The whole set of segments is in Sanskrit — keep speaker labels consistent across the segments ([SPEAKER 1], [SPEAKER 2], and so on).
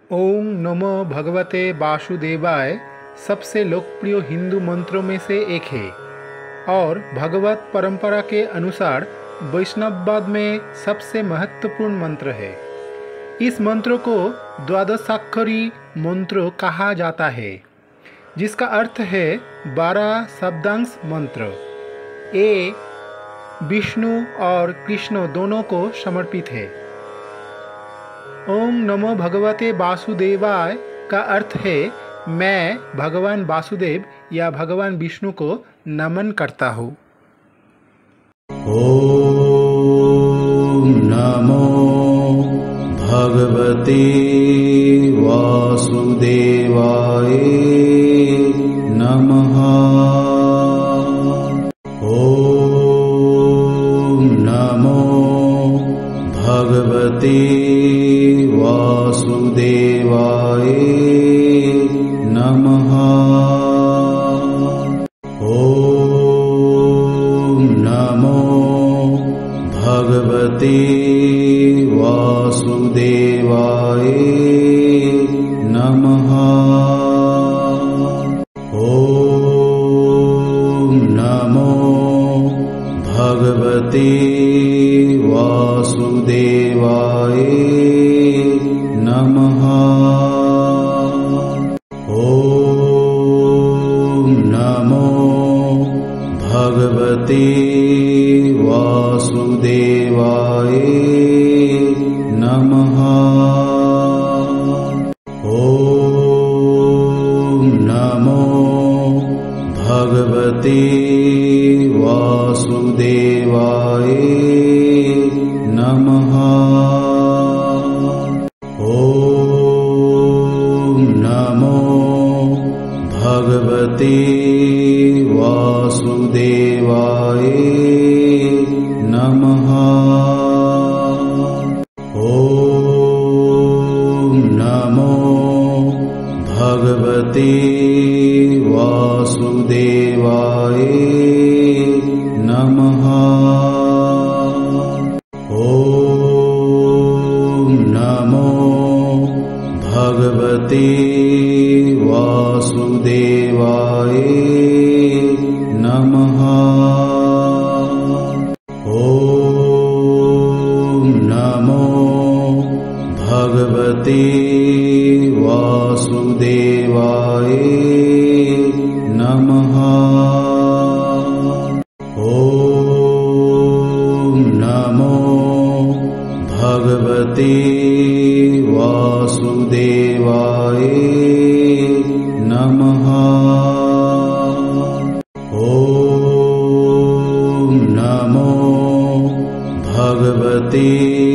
[SPEAKER 1] ओम नमो भगवते वासुदेवाय सबसे लोकप्रिय हिंदू मंत्रों में से एक है और भगवत परंपरा के अनुसार वैष्णववाद में सबसे महत्वपूर्ण मंत्र है। इस मंत्र को द्वादशाक्षरी मंत्र कहा जाता है, जिसका अर्थ है 12 शब्दांश मंत्र। ये विष्णु और कृष्ण दोनों को समर्पित है। ओम नमो भगवते वासुदेवाय का अर्थ है मैं भगवान वासुदेव या भगवान विष्णु को नमन करता हूँ।
[SPEAKER 2] ओम नमो भगवते वासुदेवाय नमः। ओम नमो भगवते वासुदेवाय नमः। ओम नमो भगवते वासुदेवाय नमः। ओम नमो भगवते वासुदेवाय नमः। ओम नमो भगवते वासुदेवाय नमः। ओम नमो भगवते वासुदेवाय नमः। ओम नमो भगवते वासुदेवाय नमः। ओम नमो भगवते वासुदेवाय नमः। ओम नमो भगवते वासुदेवाय नमः। ओम नमो भगवते वासुदेवाय नमः। ओम नमो भगवते वासुदेवाय नमः। ओम नमो भगवते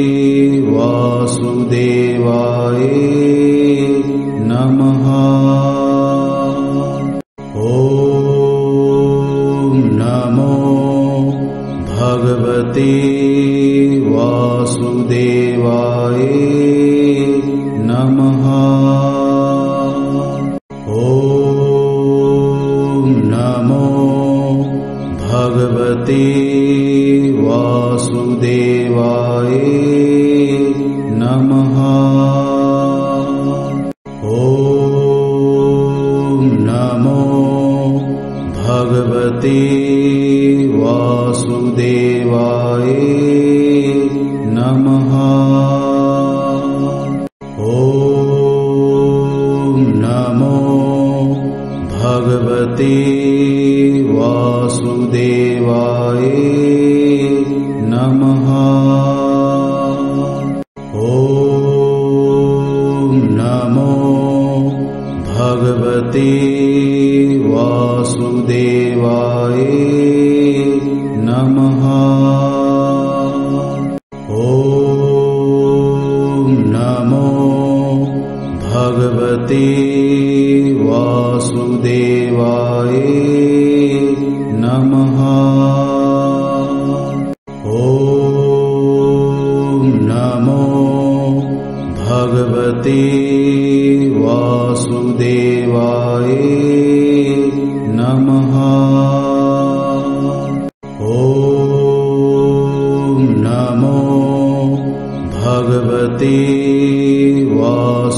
[SPEAKER 2] वासुदेवाय नमः। ओम नमो भगवते वासुदेवाय नमः। ओम नमो भगवते वासुदेवाय नमः। ओम नमो भगवते वासुदेवाय नमः। ओम नमो भगवते वासुदेवाय नमः। ओम नमो भगवते वासुदेवाय नमः। ओम नमो भगवते वासुदेवाय नमः। ओम नमो भगवते वासुदेवाय नमः। ओम नमो भगवते वासुदेवाय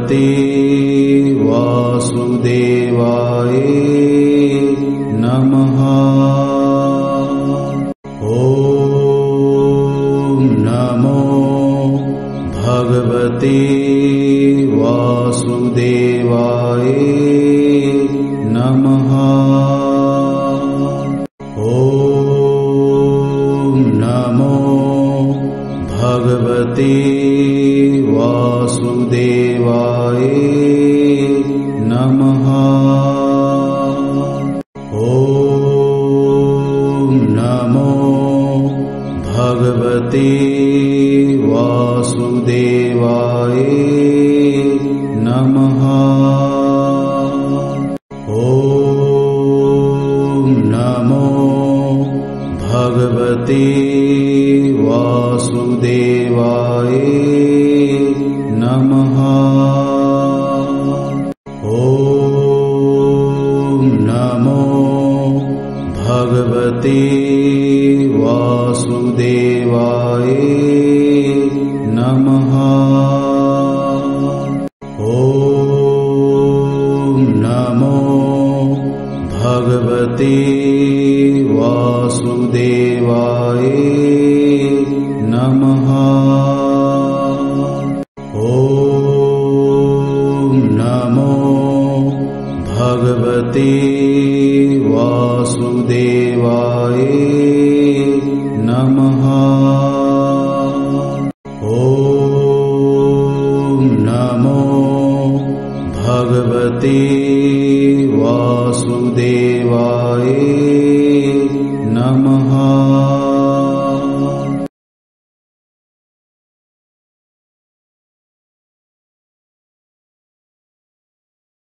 [SPEAKER 2] भगवते वासुदेवाय नमः। ॐ नमो भगवते वासुदेवाय नमः। ॐ नमो भगवते वासुदेवाय नमः। ॐ नमो भगवते वासुदेवाय नमः। ॐ नमो भगवते वासुदेवाय नमः। ॐ नमो भगवते वासुदेवाय नमः। ॐ नमो भगवते वासुदेवाय नमः। ॐ नमो भगवते वासुदेवाय नमः। ॐ नमो भगवते